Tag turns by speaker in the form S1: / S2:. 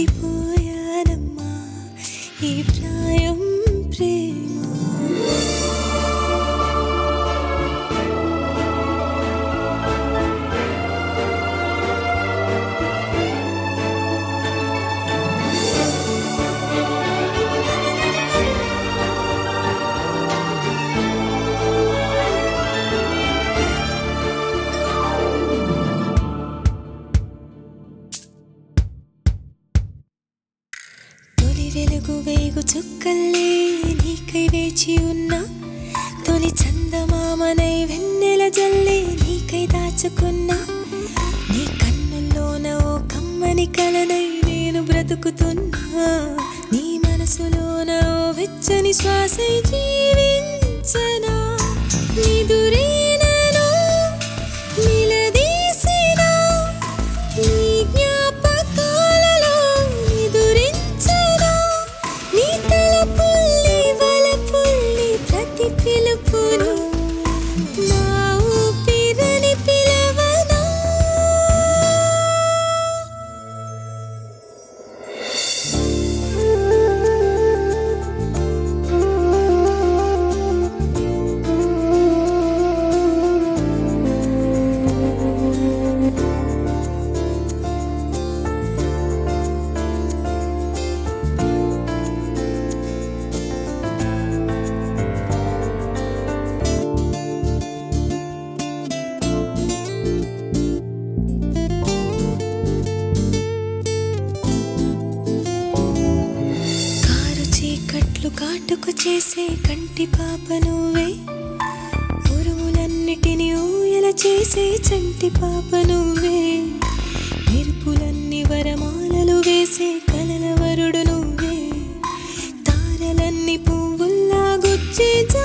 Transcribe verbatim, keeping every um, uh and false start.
S1: పడిపోయానమ్మా ఈ ప్రాయం ప్రేమ. వెలుగు వేగు చుక్కల్లే నీకై వేచి ఉన్నా, తొలి చందమామనై వెన్నెల జల్లే నీకై దాచుకున్నా, నీ కన్నుల్లోన ఓ కమ్మని కలనై నేను బ్రతుకుతున్నా, నీ మనసులోన ఓ వెచ్చని శ్వాసై జీవించనా, నిదురేనలో నిలదీసినా నీ జ్ఞాపకాలలో నిదురించనా, నీ తలపుల్లి వలపుల్లి ప్రతి పిలుపును నా ఊపిరని పిలవనా. కాటుకు చేసే కంటి పాప నువ్వే, ఉరుములన్నిటిని ఊయల చేసే చంటి పాప నువ్వే, మెరుపులన్నీ వరమాలలు వేసే కలల వరుడు నువ్వే, తారలన్నీ పువ్వుల్లా గుచ్చే